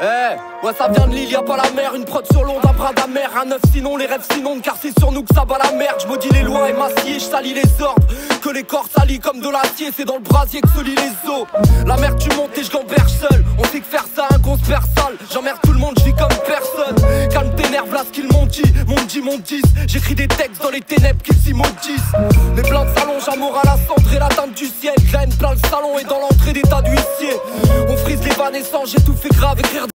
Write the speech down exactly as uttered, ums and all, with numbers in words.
Eh, ouais ça vient de l'île, y'a pas la mer. Une prod sur l'onde, un bras d'amer. Un neuf sinon, les rêves sinon, car c'est sur nous que ça bat la merde. J'maudis les lois et massier, j'salis les ordres. Que les corps salis comme de l'acier, c'est dans le brasier que se lient les os. La mer tu montes et j'gamberge seul. On sait que faire ça, un qu'on se perd sale. J'emmerde tout le monde, j'vis comme personne. Calme tes nerfs, là ce qu'ils m'ont dit. M'ont dit, mon dix. J'écris des textes dans les ténèbres qu'ils s'y maudissent. Les plans de salon, j'amour à la cendre et la teinte du ciel. Graine plein le salon et dans l'entrée des tas d'huissiers. On frise les vannes et sans, j'ai tout fait grave, écrire